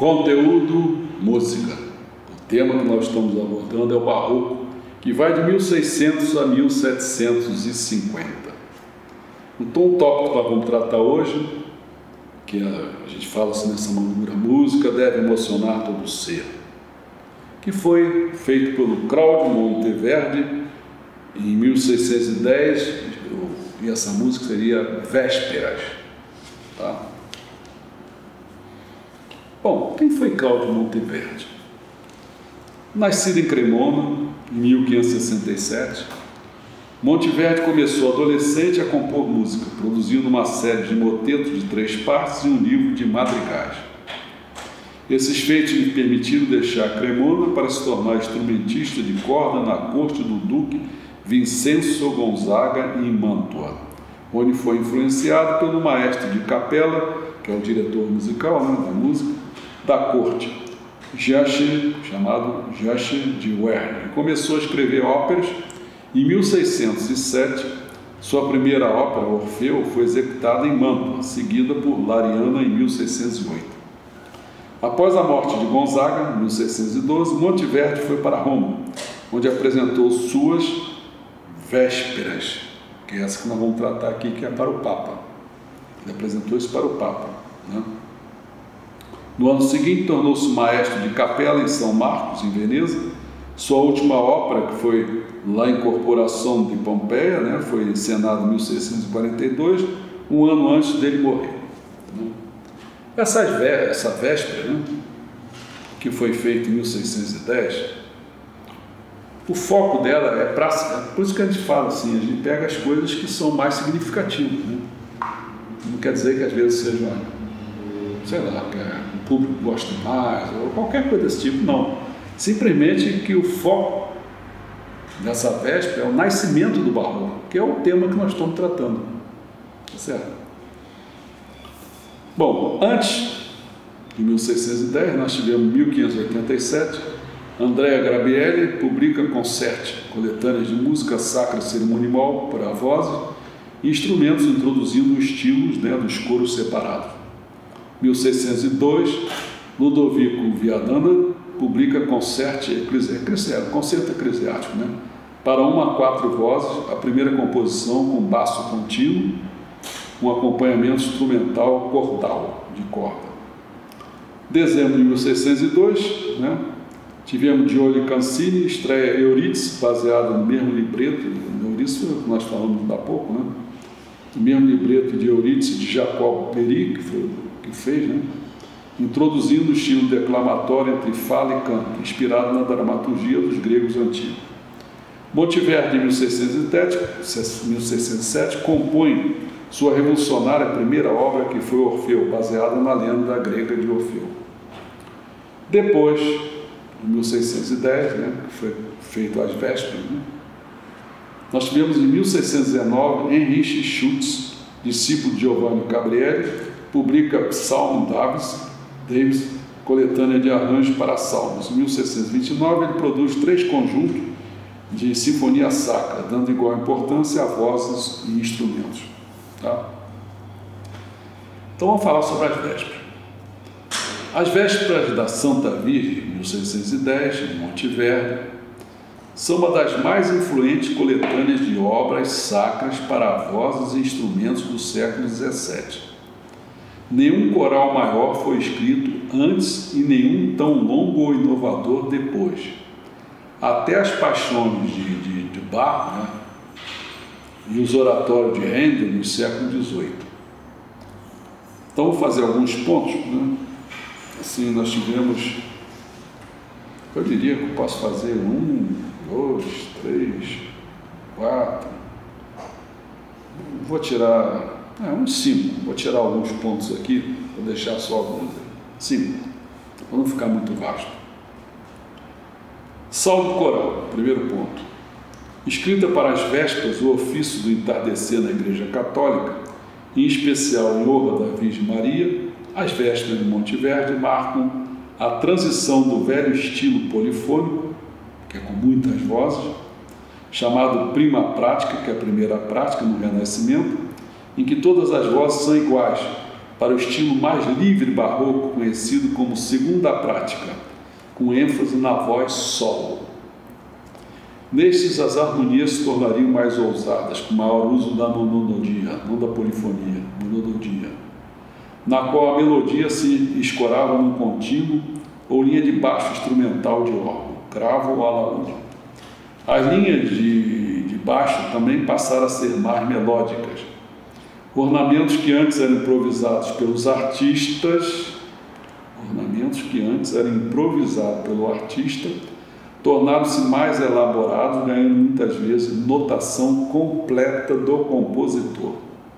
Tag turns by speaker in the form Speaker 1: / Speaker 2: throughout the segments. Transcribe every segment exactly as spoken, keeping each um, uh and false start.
Speaker 1: Conteúdo, música. O tema que nós estamos abordando é o Barroco, que vai de mil e seiscentos a mil setecentos e cinquenta. Então, o tópico que nós vamos tratar hoje, que a gente fala assim nessa maneira, música deve emocionar todo ser, que foi feito pelo Cláudio Monteverdi em mil seiscentos e dez, e essa música seria Vésperas. Tá? Bom, quem foi Cláudio Monteverdi? Nascido em Cremona, em mil quinhentos e sessenta e sete, Monteverdi começou adolescente a compor música, produzindo uma série de motetos de três partes e um livro de madrigais. Esses feitos lhe permitiram deixar Cremona para se tornar instrumentista de corda na corte do duque Vincenzo Gonzaga em Mantua, onde foi influenciado pelo maestro de capela, que é o diretor musical, né, da música, da corte, Jacques, chamado Jacques de Werner. Começou a escrever óperas. Em mil seiscentos e sete, sua primeira ópera, Orfeu, foi executada em Mantua, seguida por Lariana em mil seiscentos e oito. Após a morte de Gonzaga, em mil seiscentos e doze, Monteverdi foi para Roma, onde apresentou suas Vésperas, que é essa que nós vamos tratar aqui, que é para o Papa. Ele apresentou isso para o Papa, né? No ano seguinte, tornou-se maestro de capela em São Marcos, em Veneza. Sua última ópera, que foi La Incorporação de Pompeia, né, foi encenada em mil seiscentos e quarenta e dois, um ano antes dele morrer. Essa, essa véspera, né, que foi feita em mil seiscentos e dez, o foco dela é para... Por isso que a gente fala assim, a gente pega as coisas que são mais significativas, né? Não quer dizer que às vezes seja, sei lá, que o público gosta mais, ou qualquer coisa desse tipo, não. Simplesmente que o foco dessa véspera é o nascimento do Barroco, que é o tema que nós estamos tratando. Tá certo? Bom, antes de mil seiscentos e dez, nós tivemos mil quinhentos e oitenta e sete, Andrea Gabrieli publica Concerti, coletâneas de música sacra cerimonial para vozes e instrumentos introduzindo estilos, né, dos coros separados. mil seiscentos e dois, Ludovico Viadana publica Concerti Ecclesiastico, concerto eclesiástico, né, para uma a quatro vozes, a primeira composição com baço contínuo, um acompanhamento instrumental cordal, de corda. Dezembro de mil seiscentos e dois, né, tivemos Giulio Cancini, estreia Eurídice, baseado no mesmo libreto, Eurídice que nós falamos há pouco, né, o mesmo libreto de Eurídice de Jacob Peri, que, foi, que fez, né, introduzindo o estilo declamatório entre fala e canto, inspirado na dramaturgia dos gregos antigos. Monteverdi, em mil seiscentos e sete, compõe sua revolucionária primeira obra, que foi Orfeu, baseada na lenda grega de Orfeu. Depois, em mil seiscentos e dez, né, que foi feito às vésperas, né, nós tivemos em mil seiscentos e dezenove Heinrich Schütz, discípulo de Giovanni Gabrieli, publica Psalm Davis, Davis, coletânea de arranjos para salmos. Em mil seiscentos e vinte e nove, ele produz três conjuntos de sinfonia sacra, dando igual importância a vozes e instrumentos. Tá? Então vamos falar sobre as vésperas. As vésperas da Santa Virgem, mil seiscentos e dez, de Monteverdi, são uma das mais influentes coletâneas de obras sacras para vozes e instrumentos do século dezessete. Nenhum coral maior foi escrito antes e nenhum tão longo ou inovador depois. Até as paixões de, de, de Bach, né, e os oratórios de Handel no século dezoito. Então, vou fazer alguns pontos, né? Assim, nós tivemos, eu diria que eu posso fazer um, dois, três, quatro, vou tirar... É, uns cinco. Vou tirar alguns pontos aqui, vou deixar só alguns. Cinco, para não ficar muito vasto. Salmo coral, primeiro ponto. Escrita para as vésperas, o ofício do entardecer na Igreja Católica, em especial em honra da Virgem Maria, as vésperas de Monteverdi marcam a transição do velho estilo polifônico, que é com muitas vozes, chamado prima prática, que é a primeira prática no Renascimento, em que todas as vozes são iguais, para o estilo mais livre barroco conhecido como segunda prática, com ênfase na voz solo. Nestes, as harmonias se tornariam mais ousadas, com maior uso da monodia, não da polifonia, monodia, na qual a melodia se escorava num contínuo ou linha de baixo instrumental de órgão, cravo ou alaúde. As linhas de, de baixo também passaram a ser mais melódicas. Ornamentos que antes eram improvisados pelos artistas, ornamentos que antes eram improvisados pelo artista, tornaram-se mais elaborados, ganhando muitas vezes notação completa do compositor.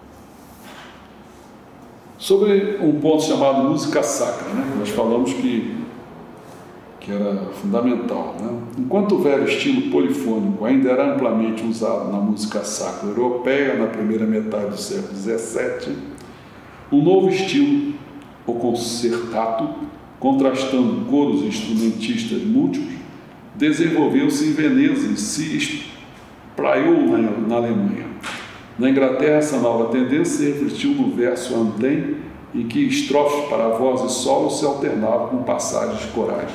Speaker 1: Sobre um ponto chamado música sacra, né? Nós falamos que, que era fundamental. Né? Enquanto o velho estilo polifônico ainda era amplamente usado na música sacra europeia na primeira metade do século dezessete, um novo estilo, o concertato, contrastando coros e instrumentistas múltiplos, desenvolveu-se em Veneza e se espraiou na, na Alemanha. Na Inglaterra, essa nova tendência se refletiu no verso andem, em que estrofes para voz e solo se alternavam com passagens corais.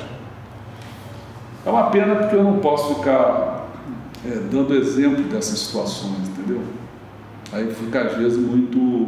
Speaker 1: É uma pena porque eu não posso ficar é, dando exemplo dessas situações, entendeu? Aí fica às vezes muito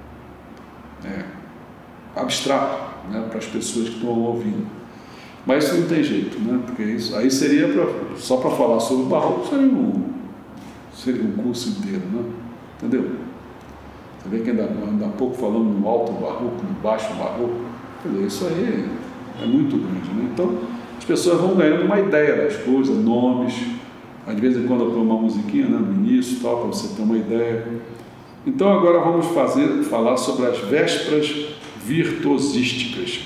Speaker 1: é, abstrato, né, para as pessoas que estão ouvindo. Mas isso não tem jeito, né? Porque isso aí seria pra, só para falar sobre o barroco, seria um, seria um curso inteiro, né? Entendeu? Você vê que ainda, ainda há pouco falando no alto barroco, no baixo barroco, quer dizer, isso aí é, é muito grande, né? Então, as pessoas vão ganhando uma ideia das coisas, nomes, às vezes quando eu ponho uma musiquinha, né, no início, tal, para você ter uma ideia. Então, agora vamos fazer, falar sobre as vésperas virtuosísticas.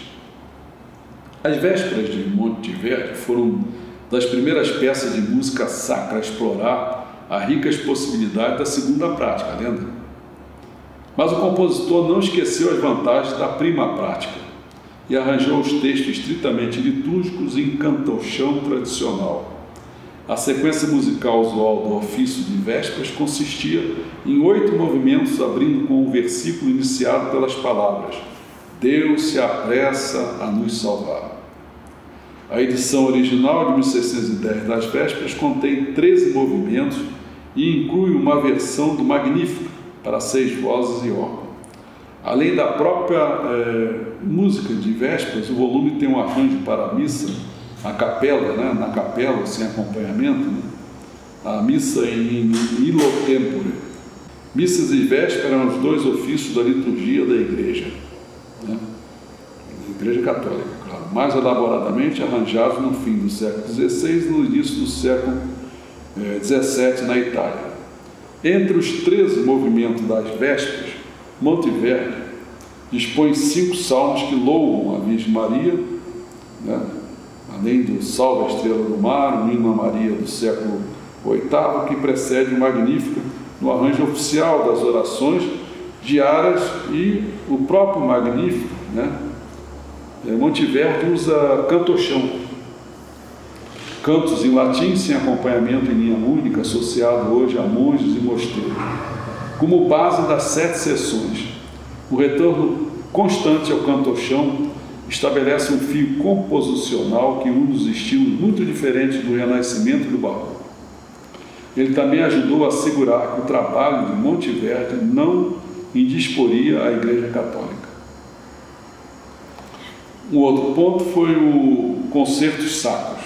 Speaker 1: As Vésperas de Monteverdi foram das primeiras peças de música sacra a explorar as ricas possibilidades da segunda prática, lembra? Mas o compositor não esqueceu as vantagens da prima prática e arranjou os textos estritamente litúrgicos em cantochão tradicional. A sequência musical usual do ofício de vésperas consistia em oito movimentos, abrindo com um versículo iniciado pelas palavras: Deus se apressa a nos salvar. A edição original de mil seiscentos e dez das Vésperas contém treze movimentos e inclui uma versão do Magnífico para seis vozes e órgão. Além da própria é, música de Vésperas, o volume tem um arranjo para a missa, a capela, né, na capela, sem acompanhamento, né, a missa em illo tempore. Missas e Vésperas eram os dois ofícios da liturgia da Igreja, né, da Igreja Católica, claro, mais elaboradamente arranjados no fim do século dezesseis e no início do século dezessete na Itália. Entre os treze movimentos das Vésperas, Monteverdi dispõe cinco salmos que louvam a Virgem Maria, né? Além do Salve a Estrela do Mar, o hino a Maria do século oitavo, que precede o Magnífico no arranjo oficial das orações diárias, e o próprio Magnífico, né? Monteverdi usa cantochão, cantos em latim sem acompanhamento em linha única, associado hoje a monges e mosteiros, como base das sete sessões. O retorno constante ao cantochão estabelece um fio composicional que une os estilos muito diferentes do Renascimento e do Barroco. Ele também ajudou a assegurar que o trabalho de Monteverdi não indisporia a Igreja Católica. Um outro ponto foi o Concertos Sacros.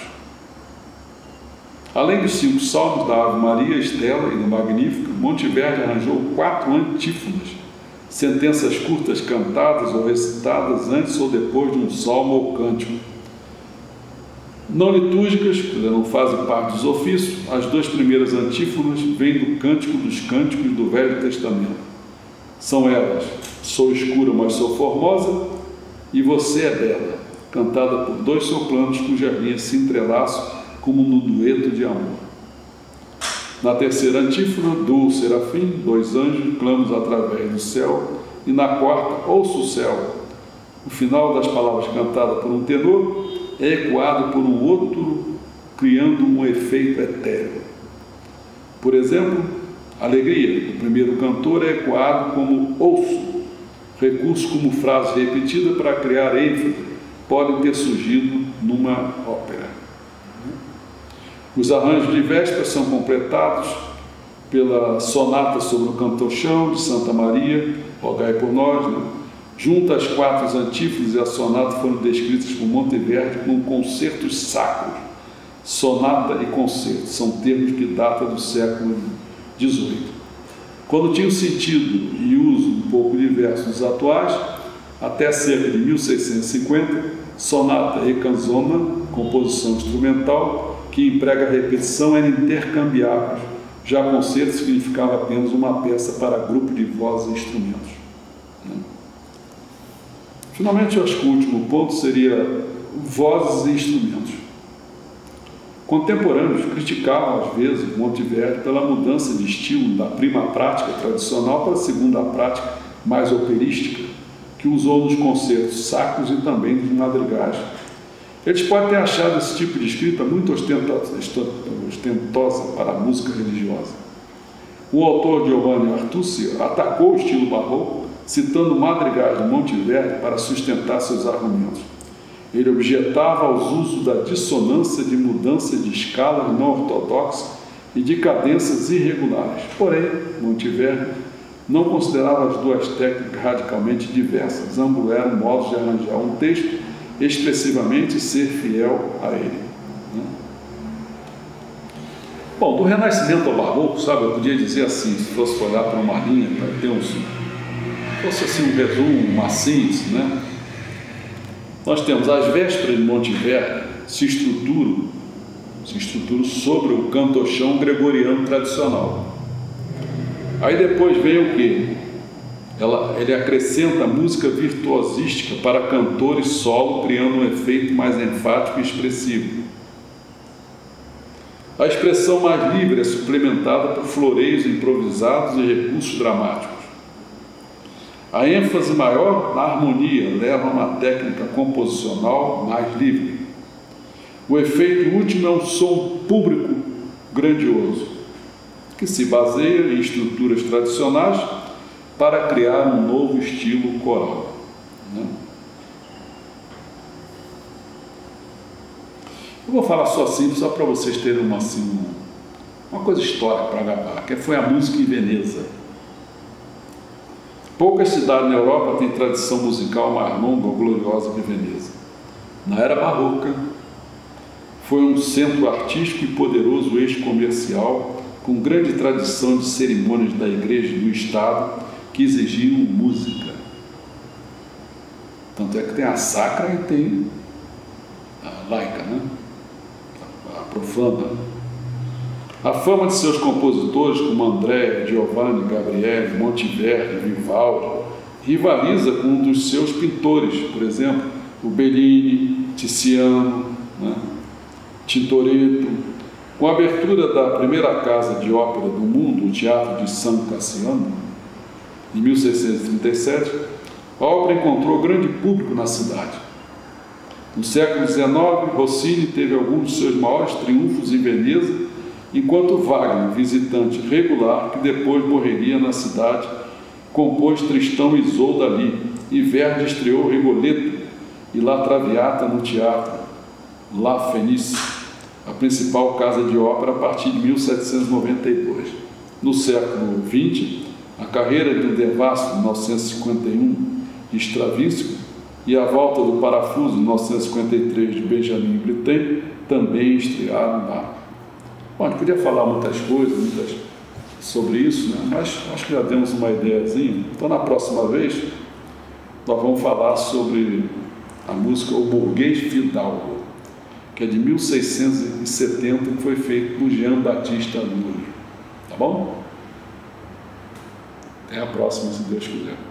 Speaker 1: Além dos cinco salmos da Ave Maria, Estela e do Magnífico, Monteverdi arranjou quatro antífonas, sentenças curtas cantadas ou recitadas antes ou depois de um salmo ou cântico. Não litúrgicas, que não fazem parte dos ofícios, as duas primeiras antífonas vêm do Cântico dos Cânticos do Velho Testamento. São elas: Sou escura, mas sou formosa, e Você é bela, cantada por dois sopranos cujas linhas se entrelaçam como no dueto de amor. Na terceira antífona, do serafim, dois anjos, clamamos através do céu, e na quarta, ouço o céu. O final das palavras cantadas por um tenor é ecoado por um outro, criando um efeito etéreo. Por exemplo, alegria, do primeiro cantor, é ecoado como ouço, Recursos como frase repetida para criar ênfase podem ter surgido numa ópera. Os arranjos de véspera são completados pela sonata sobre o canto-chão de Santa Maria, rogai por nós, né? Junto às quatro antífonas e a sonata foram descritas por Monteverdi como concertos sacros. Sonata e concerto são termos que datam do século dezoito. Quando tinham sentido e uso um pouco diversos dos atuais, até cerca de mil seiscentos e cinquenta, sonata e canzona, composição instrumental, que emprega repetição, eram intercambiáveis. Já concerto significava apenas uma peça para grupo de vozes e instrumentos. Finalmente, eu acho que o último ponto seria vozes e instrumentos. Contemporâneos criticavam, às vezes, Monteverdi pela mudança de estilo da prima prática tradicional para a segunda prática mais operística, que usou nos concertos sacros e também nos madrigais. Eles podem ter achado esse tipo de escrita muito ostentosa para a música religiosa. O autor Giovanni Artusi atacou o estilo barroco, citando madrigais de Monteverdi para sustentar seus argumentos. Ele objetava aos usos da dissonância de mudança de escalas não ortodoxas e de cadências irregulares. Porém, Monteverdi não considerava as duas técnicas radicalmente diversas. Ambos eram modos de arranjar um texto expressivamente e ser fiel a ele. Bom, do Renascimento ao Barroco, sabe, eu podia dizer assim, se fosse olhar para uma linha, para ter um, fosse assim um resumo, uma síntese, né? Nós temos as vésperas de Monteverdi se estruturam, se estruturam sobre o canto-chão gregoriano tradicional. Aí depois vem o quê? Ela, ele acrescenta música virtuosística para cantores solo, criando um efeito mais enfático e expressivo. A expressão mais livre é suplementada por floreios improvisados e recursos dramáticos. A ênfase maior na harmonia leva a uma técnica composicional mais livre. O efeito último é um som público grandioso, que se baseia em estruturas tradicionais para criar um novo estilo coral. Né? Eu vou falar só assim, só para vocês terem uma, assim, uma coisa histórica para gravar, que foi a música em Veneza. Poucas cidades na Europa têm tradição musical mais longa ou gloriosa que Veneza. Na era barroca, foi um centro artístico e poderoso eixo comercial, com grande tradição de cerimônias da igreja e do Estado que exigiam música. Tanto é que tem a sacra e tem a laica, né? A profana. A fama de seus compositores, como André, Giovanni, Gabriele, Monteverdi, Vivaldi, rivaliza com um dos seus pintores, por exemplo, o Bellini, Tiziano, né? Tintoretto. Com a abertura da primeira casa de ópera do mundo, o Teatro de San Cassiano, em mil seiscentos e trinta e sete, a ópera encontrou grande público na cidade. No século dezenove, Rossini teve alguns de seus maiores triunfos em Veneza, enquanto Wagner, visitante regular, que depois morreria na cidade, compôs Tristão e Isolda ali, e Verdi estreou Rigoletto e La Traviata no teatro La Fenice, a principal casa de ópera, a partir de mil setecentos e noventa e dois. No século vinte, a carreira do Devasso, em mil novecentos e cinquenta e um, de Stravinsky, e a volta do Parafuso, em mil novecentos e cinquenta e três, de Benjamin Britten, também estrearam lá. Bom, a gente podia falar muitas coisas, muitas sobre isso, né? Mas acho que já demos uma ideiazinha. Então, na próxima vez, nós vamos falar sobre a música O Burguês Fidalgo, que é de mil seiscentos e setenta, que foi feito por Jean Baptiste Lully. Tá bom? Até a próxima, se Deus quiser.